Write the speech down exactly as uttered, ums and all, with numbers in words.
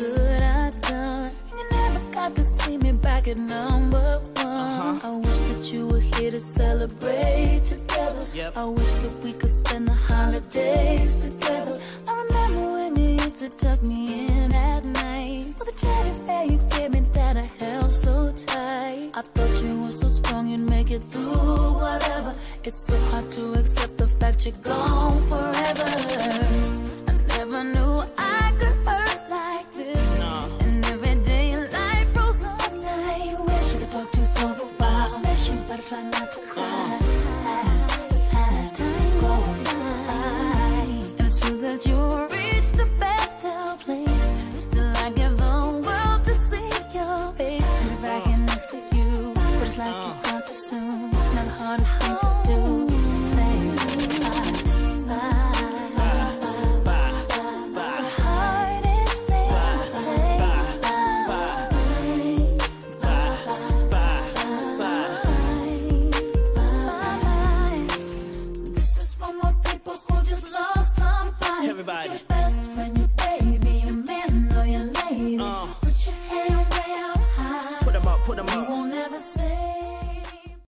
good I've done. And you never got to see me back at number one. Uh-huh. I wish that you were here to celebrate together. Yep. I wish that we could spend the holidays together. I remember when you used to tuck me in at night with a teddy bear you gave me that I held so tight. I thought you were so strong you'd make it through whatever. It's so hard to accept the fact you're gone